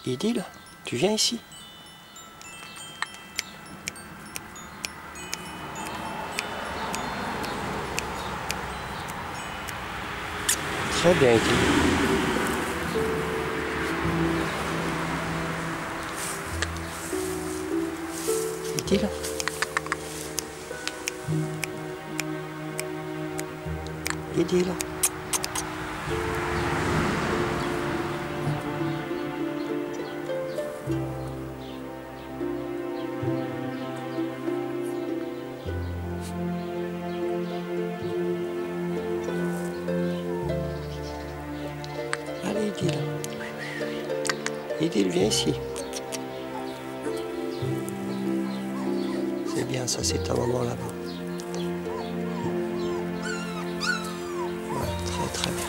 Idylle, tu viens ici. Très bien, Idylle. Idylle. Idylle. Allez, Idylle. Idylle, viens ici. C'est bien, ça, c'est ta maman là-bas. Ouais, très très bien.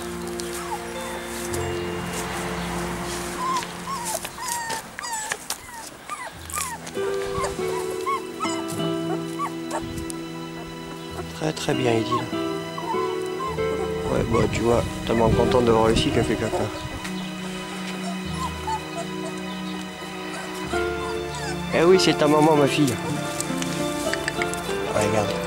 Très très bien, Idylle. Ouais, bah tu vois, tellement content d'avoir réussi qu'elle fait caca. Eh oui, c'est ta maman, ma fille. Ouais, regarde.